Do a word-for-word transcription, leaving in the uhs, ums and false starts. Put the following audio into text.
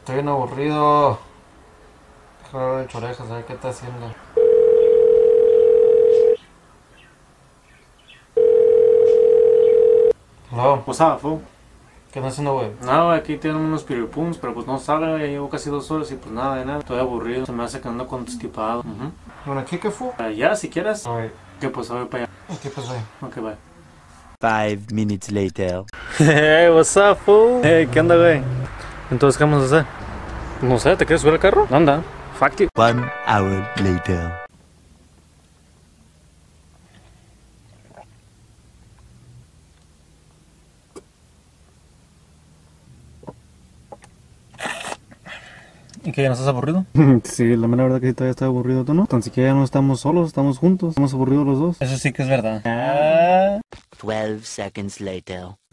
Estoy bien aburrido. Déjame ver de orejas, a ver qué está haciendo. Hello. What's up, fool? ¿Qué andas haciendo, güey? No, aquí tienen unos piripuns, pero pues no sale, ya llevo casi dos horas y pues nada de nada. Estoy aburrido, se me hace que ando constipado. Uh-huh. Bueno, ¿qué qué fue? Uh, ya, si quieres. Alright. Que pues voy para allá. Ok, pues güey. Ok, bye. Five minutes later. Hey, what's up, fool? Hey, ¿qué onda, güey? Entonces, ¿qué vamos a hacer? No sé, ¿te quieres subir al carro? Anda, fuck you. One hour later. ¿Y que ya no estás aburrido? Sí, la mera verdad que sí todavía estoy aburrido, ¿tú no? Tan siquiera ya no estamos solos, estamos juntos, estamos aburridos los dos. Eso sí que es verdad. Twelve seconds later.